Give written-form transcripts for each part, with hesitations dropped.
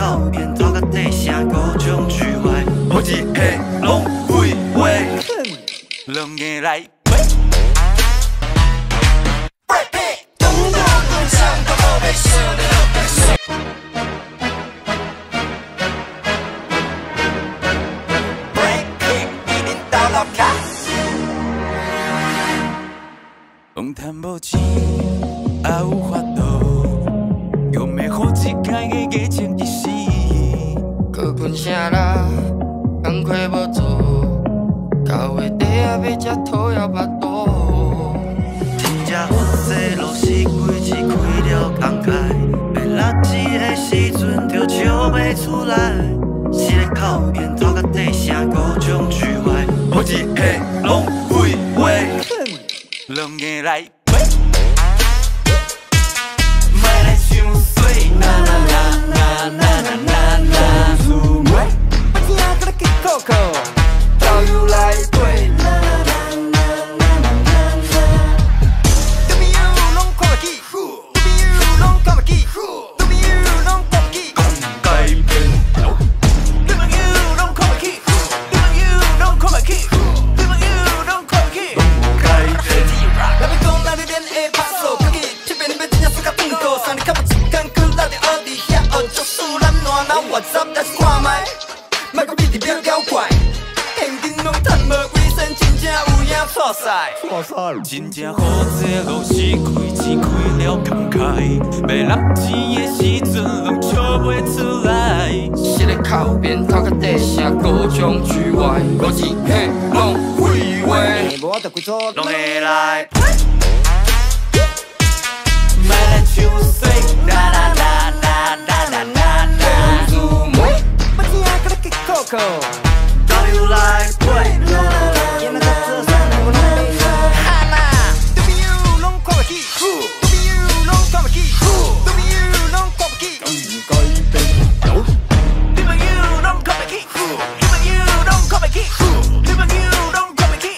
靠边头壳底声各种聚歪，我一下拢废话，两个来买。讲谈无钱，也有法度，用要好一开个价钱一时。 搁困啥啦？工课无做，到月底仔要吃土窑巴肚。 真正好势，若是规日开了工开，要落钱的时阵就笑袂出来。是咧靠边头壳底声各种聚歪，我一下拢废话。两个来买，莫来想水，啦啦啦啦啦啦啦啦，厝买，把钱搁来去扣扣，导游来陪，啦啦啦啦啦啦啦。对面有拢看不起，对面有拢看不起，对面有拢看不起，讲改变。对面有拢看不起，对面有拢看不起，对面有拢看不起，改变。来要讲咱你练的拍手，可以这边要真正输甲转过，三日较无一天去咱就学伫遐学足数，咱烂人我十来是看卖，莫搁比伫表妖怪，现金拢趁无几身，真正有影错赛。真正好势，若是开钱开了工开，要落钱的时阵拢笑袂出来。 是咧靠边头壳底声各种聚歪，我一下拢废话。 无就几组拢会来，莫来唱衰，啦啦啦啦啦啦啦啦。 厝买， 把钱搁来去扣扣，导游来陪，啦啦啦。今仔日做啥我拢袂知。哈啦，对面有拢看不起，对面有拢看不起，对面有拢看不起。对面有拢看不起，对面有拢看不起，对面有拢看不起。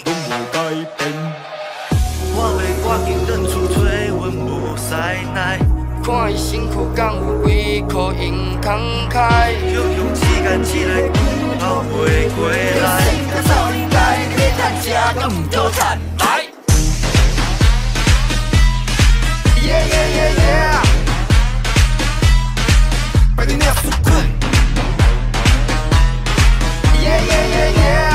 我要赶紧转厝找阮无使奈， 看伊身躯敢有几箍银慷慨。 用时间起来，后悔过来。少年来，你要趁吃，敢唔讨趁来？耶耶耶耶！快点念书困！耶耶耶耶！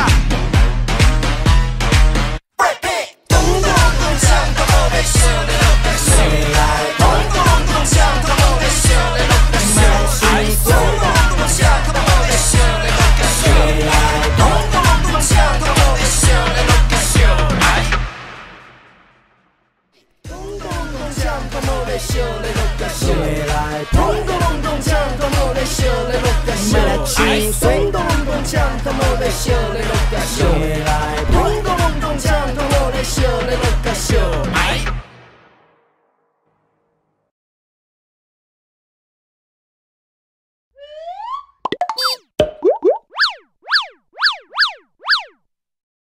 咚咚咚锵，他们被射的都被射来。咚咚咚锵，他们被射的都被射来。咚咚咚锵，他们被射的都被射来。咚咚咚锵，他们被射的都被射来。咚咚咚锵，他们被射的都被射来。咚咚咚锵，他们被射的都被射来。咚咚咚锵，他们被射的。